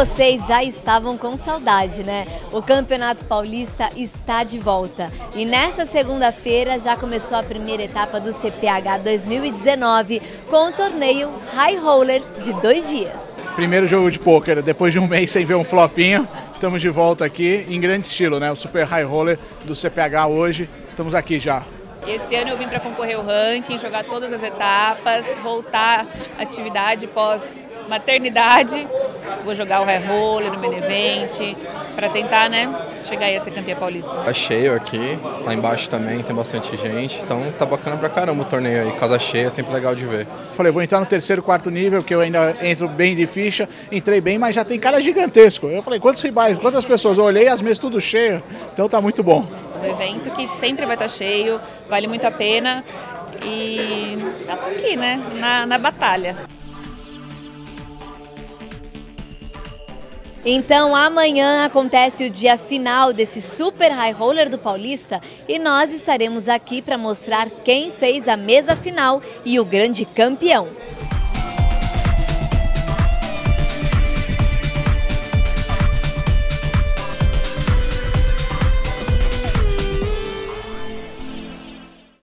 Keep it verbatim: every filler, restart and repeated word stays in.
vocês já estavam com saudade, né? O Campeonato Paulista está de volta. E nessa segunda-feira já começou a primeira etapa do C P H dois mil e dezenove com o torneio High Rollers de dois dias. Primeiro jogo de pôquer, depois de um mês sem ver um flopinho, estamos de volta aqui em grande estilo, né? O Super High Roller do C P H hoje, estamos aqui já. Esse ano eu vim para concorrer ao ranking, jogar todas as etapas, voltar à atividade pós-maternidade. Vou jogar o High Roller no Main Event, para tentar, né, chegar aí a ser campeã paulista. Tá cheio aqui, lá embaixo também tem bastante gente, então tá bacana pra caramba o torneio aí, casa cheia, é sempre legal de ver. Falei, vou entrar no terceiro, quarto nível, que eu ainda entro bem de ficha, entrei bem, mas já tem cara gigantesco. Eu falei, quantos rivais, quantas pessoas? Eu olhei, as mesas tudo cheio, então tá muito bom. Um evento que sempre vai estar cheio, vale muito a pena e estamos aqui, né, na, na batalha. Então amanhã acontece o dia final desse Super High Roller do Paulista e nós estaremos aqui para mostrar quem fez a mesa final e o grande campeão.